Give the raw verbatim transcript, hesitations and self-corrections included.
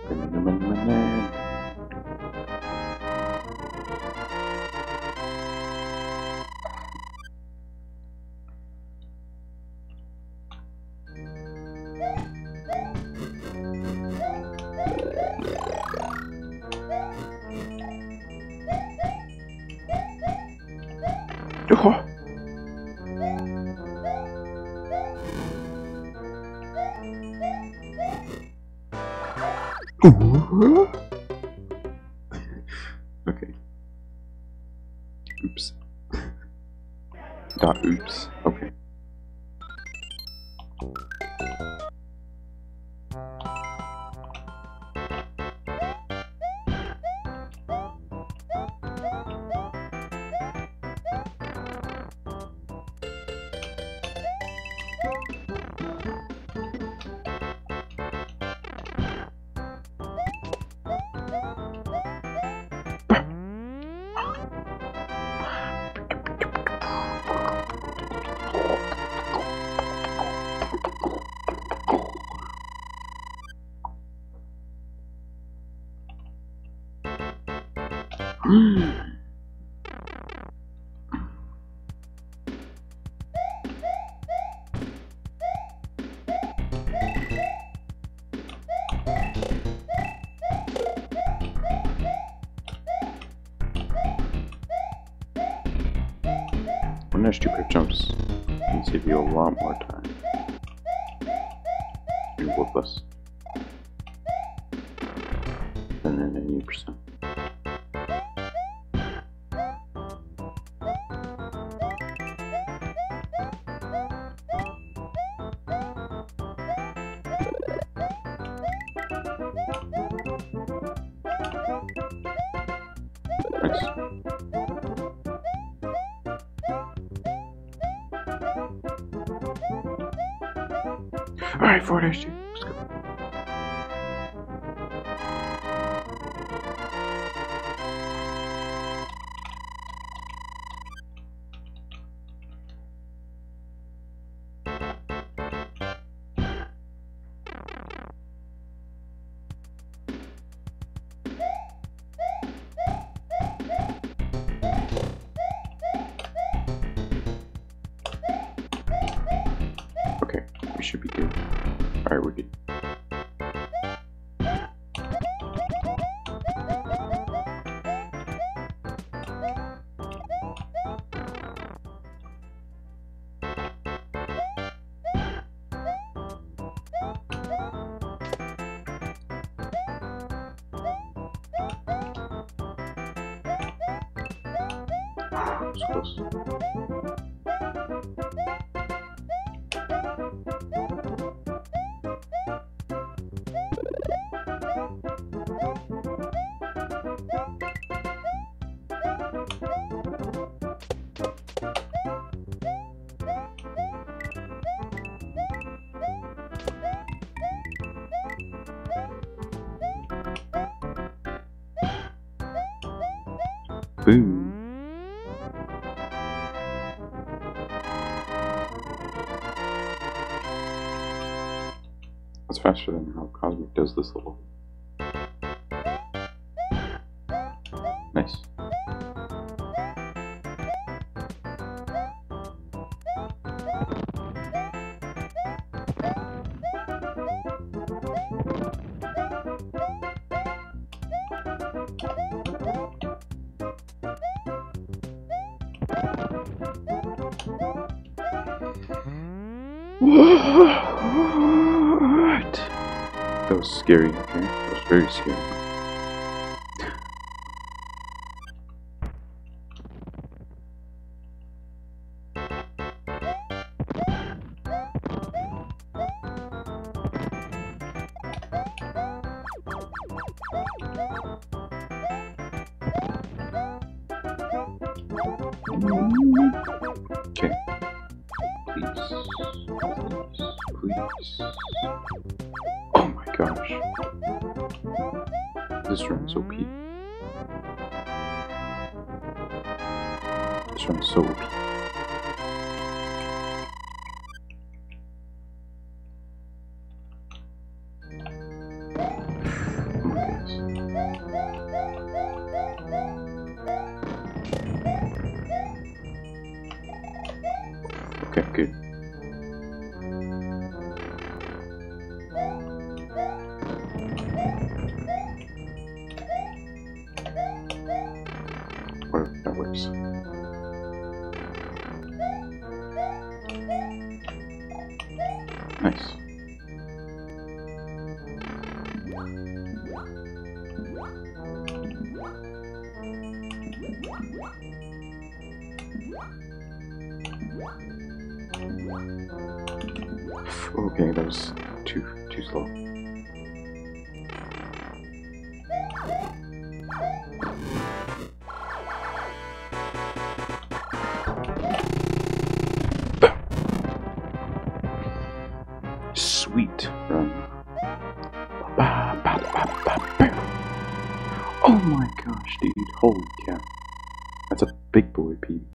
Oh. Ooh. Okay. Oops. Dot oops. Okay. One extra quick jumps can save you a lot more time. And work less than an eighty percent. Nice. Alright, four dash two. Let's go. Okay, we should be good. Alright, we're good. It's close. Boom. That's faster than how Cosmic does this level. Nice. What? That was scary, okay? That was very scary. Okay. Please. Please. Please. Oh my gosh. This run is O P. This run is so O P. Okay, good. Or that works. Nice. Okay, that was too too slow. Sweet run. Oh my gosh, dude. Holy cow. That's a big boy, Pete.